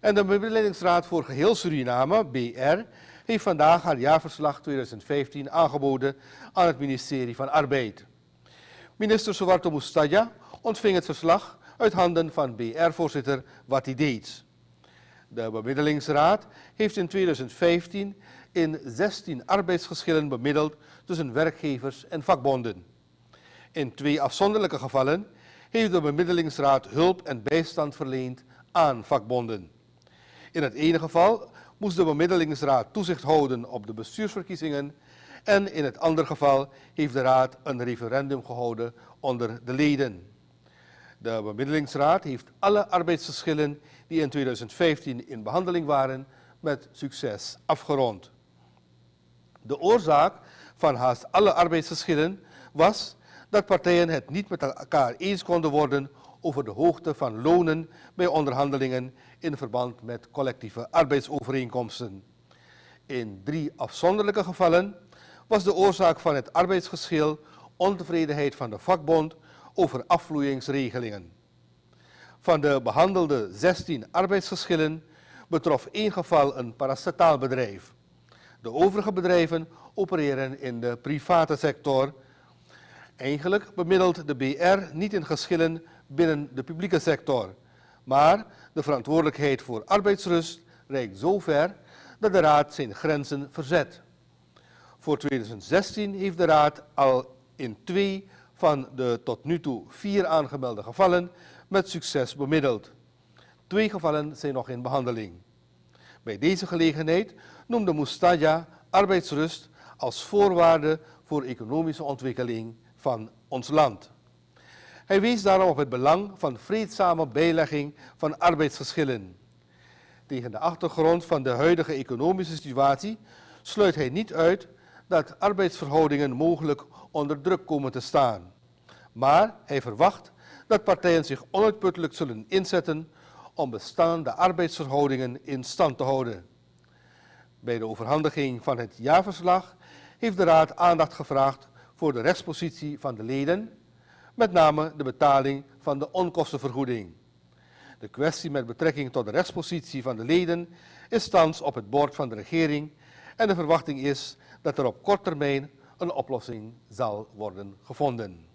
En de Bemiddelingsraad voor Geheel Suriname, BR, heeft vandaag haar jaarverslag 2015 aangeboden aan het ministerie van Arbeid. Minister Suharto Moestaja ontving het verslag uit handen van BR-voorzitter Watty Deets. De Bemiddelingsraad heeft in 2015 in 16 arbeidsgeschillen bemiddeld tussen werkgevers en vakbonden. In 2 afzonderlijke gevallen heeft de Bemiddelingsraad hulp en bijstand verleend aan vakbonden. In het ene geval moest de Bemiddelingsraad toezicht houden op de bestuursverkiezingen en in het andere geval heeft de Raad een referendum gehouden onder de leden. De Bemiddelingsraad heeft alle arbeidsgeschillen die in 2015 in behandeling waren met succes afgerond. De oorzaak van haast alle arbeidsgeschillen was dat partijen het niet met elkaar eens konden worden over de hoogte van lonen bij onderhandelingen in verband met collectieve arbeidsovereenkomsten. In 3 afzonderlijke gevallen was de oorzaak van het arbeidsgeschil ontevredenheid van de vakbond over afvloeingsregelingen. Van de behandelde 16 arbeidsgeschillen betrof 1 geval een parastataalbedrijf. De overige bedrijven opereren in de private sector. Eigenlijk bemiddelt de BR niet in geschillen binnen de publieke sector, maar de verantwoordelijkheid voor arbeidsrust reikt zo ver dat de Raad zijn grenzen verzet. Voor 2016 heeft de Raad al in 2 van de tot nu toe 4 aangemelde gevallen met succes bemiddeld. 2 gevallen zijn nog in behandeling. Bij deze gelegenheid noemde Moestaja arbeidsrust als voorwaarde voor economische ontwikkeling van ons land. Hij wees daarom op het belang van vreedzame bijlegging van arbeidsgeschillen. Tegen de achtergrond van de huidige economische situatie sluit hij niet uit dat arbeidsverhoudingen mogelijk onder druk komen te staan. Maar hij verwacht dat partijen zich onuitputtelijk zullen inzetten om bestaande arbeidsverhoudingen in stand te houden. Bij de overhandiging van het jaarverslag heeft de Raad aandacht gevraagd voor de rechtspositie van de leden, met name de betaling van de onkostenvergoeding. De kwestie met betrekking tot de rechtspositie van de leden is thans op het bord van de regering en de verwachting is dat er op korte termijn een oplossing zal worden gevonden.